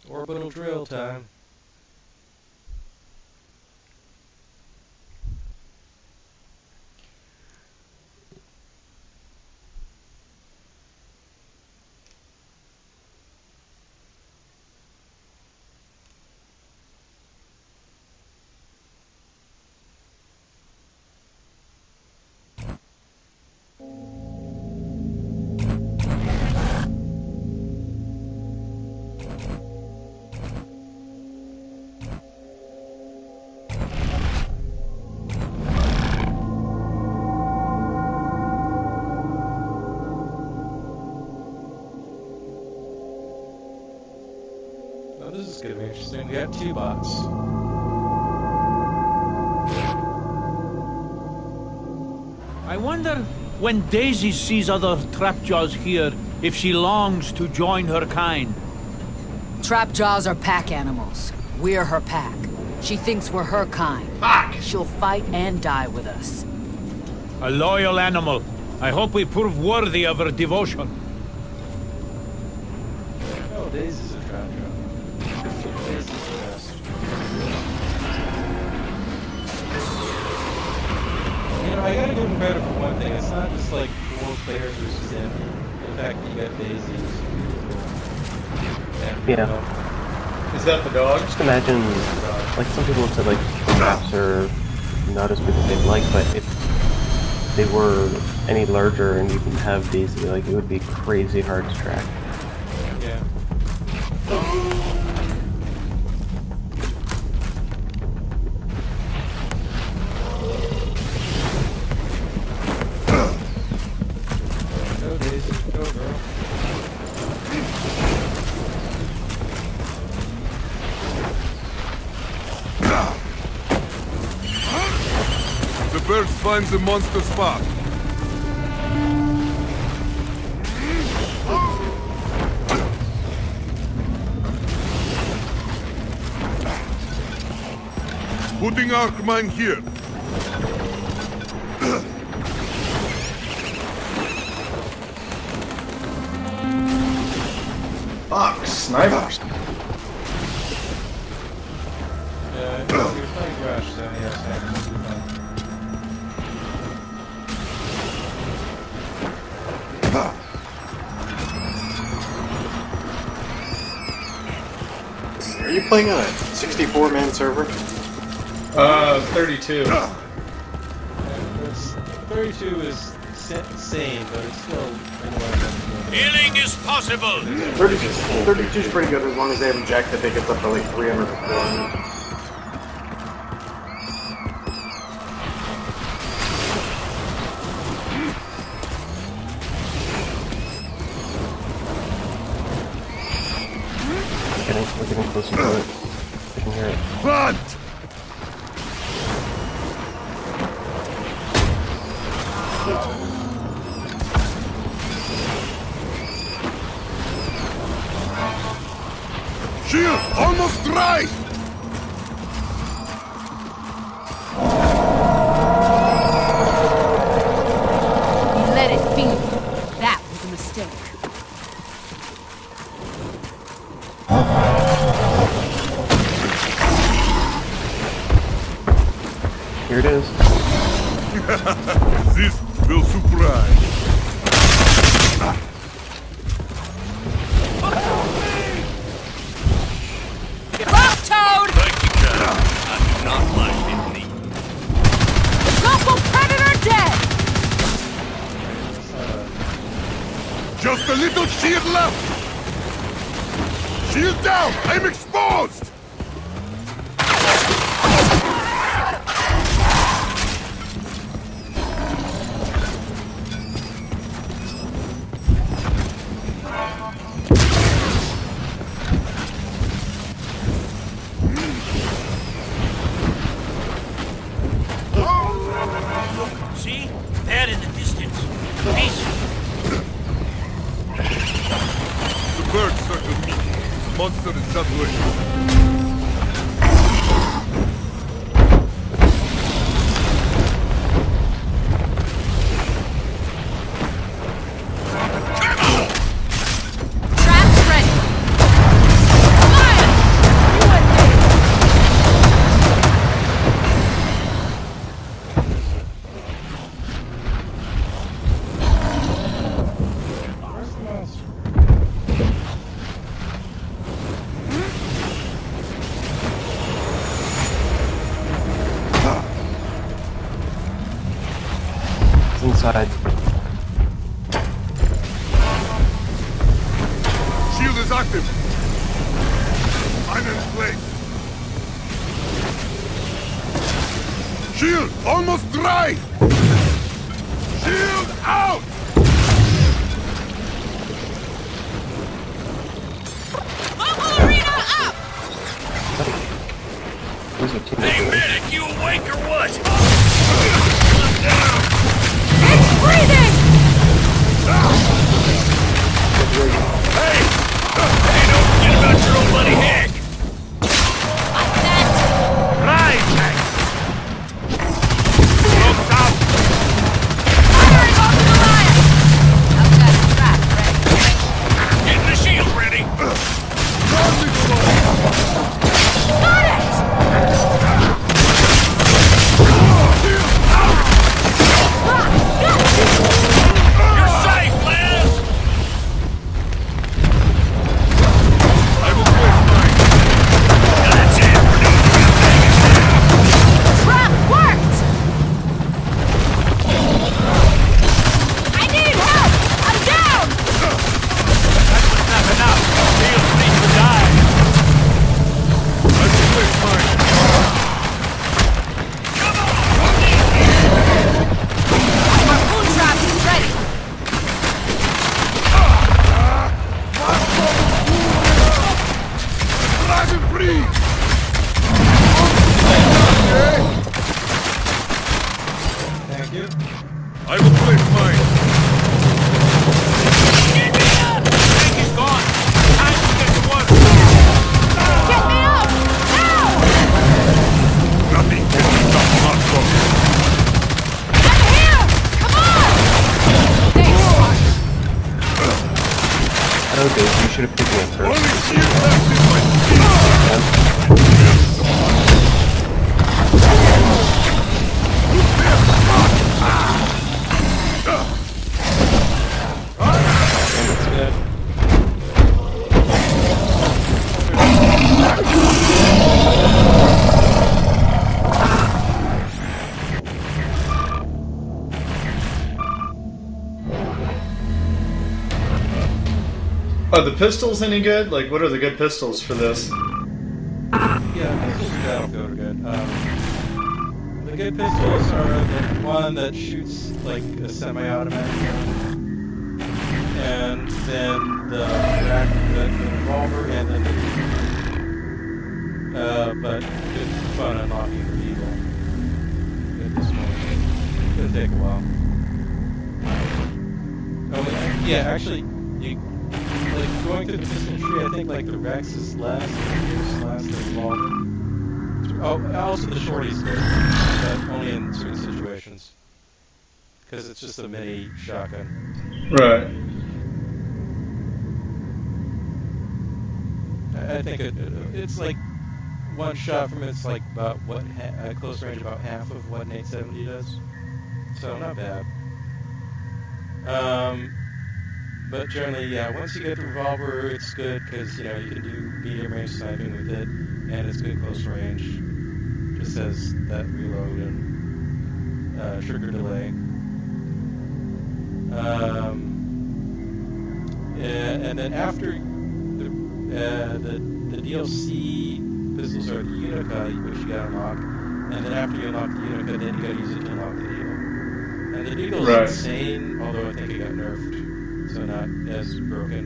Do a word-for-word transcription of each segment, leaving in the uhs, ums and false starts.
Orbital drill time. Oh, this is gonna be interesting. We have two bots. I wonder, when Daisy sees other Trapjaws here, if she longs to join her kind. Trapjaws are pack animals. We're her pack. She thinks we're her kind. Fuck! She'll fight and die with us. A loyal animal. I hope we prove worthy of her devotion. Oh, Daisy's a trap drop. Daisy's the best. You know, I gotta give him credit for one thing. It's not just like four players versus him. The fact that you got Daisy is beautiful. And, Yeah. you know, Is that the dog? Just imagine, like some people have said, like maps are not as big as they'd like, but if they were any larger and you didn't have Daisy, like it would be crazy hard to track. yeah. Go Daisy, go girl. The birds find the monster spot. Putting arc mine here. Fuck, snipers. Yeah, if you're playing Rush, then yes, I can do that. Are you playing on a sixty-four man server? Uh, thirty-two. Yeah, it's, thirty-two is sane, but it's still anyway. Healing is possible! thirty-two, thirty-two is pretty good as long as they haven't jacked the tickets up to like three hundred or four hundred. Getting, we're getting closer to it. I can hear it. Plant! Shield almost dry! We let it be. That was a mistake. Here it is. This will surprise. Rock Toad! Thank you, Captain. I'm not much in need. Local predator dead! Just a little shield left! Shield down! I'm exposed! See? There in the distance. Peace. The bird circled me. The monster is that way. Traps ready. Fire! inside. Shield is active. I'm in place. Shield almost dry. Shield out. Mobile arena up. Where's the team? Hey medic, you awake or what? Down. It's breathing. Hey! Hey, don't forget about your old buddy Hank! What's that? Right, Hank! Ropes out! Firing off the line! I've got a trap ready. Getting the shield ready! Got it! You're safe, Liz! That's it! We're doing real things now! Trap worked! I need help! I'm down! That's not enough! Shield needs to die! Let's quit mine. Come on! My moon trap is ready! Dragon free! Thank you. I will place mine. Get me up! Tank is gone! Time to get to work! Get me up! Now! Nothing can stop Moscow. I'm here! Come on! Thanks, Mark. Oh, dude, you should have picked me up first. Only shield left is my shield. That's good. Are the pistols any good? Like, what are the good pistols for this? Yeah, pistols and Battlefield are good. Um, the good pistols are the one that shoots like a semi-automatic gun, and then the, the, the revolver, and then the uh, but it's fun unlocking the Eagle at this point. It'll take a while. Oh yeah, actually, you. Like, going through the pistol tree, I think, like, the Rex is last, the Pierce last, the revolver. Oh, also the shorty's good, but only in certain situations. Because it's just a mini shotgun. Right. I, I think it, it, it's like, one shot from it's like about what, ha uh, close range about half of what an eight seventy does. So, not bad. Um... But generally, yeah, once you get the revolver, it's good because, you know, you can do medium range sniping with it, and it's good close range. Just has that reload and uh, trigger delay. Um, and, and then after the, uh, the the D L C pistols are the Unica, which you gotta unlock, and then after you unlock the Unica, then you gotta use it to unlock the Deagle. And the Deagle is Right. insane, although I think it got nerfed. So not as broken.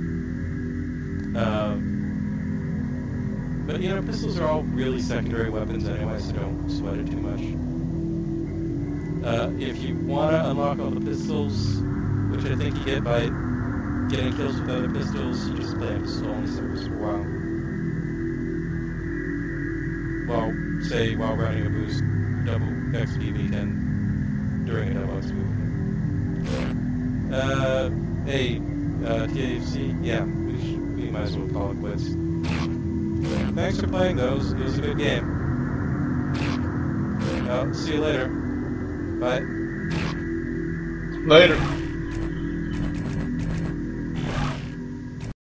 Um, but you know, pistols are all really secondary weapons anyway, so don't sweat it too much. Uh, if you want to unlock all the pistols, which I think you get by getting kills with other pistols, you just play a pistol only service for a while. Well, say while riding a boost, double X P V ten during a double X movement. Uh, hey, uh, T A C, yeah, we, should, we might as well call it quits. Thanks for playing those, it was a good game. Well, see you later. Bye. Later.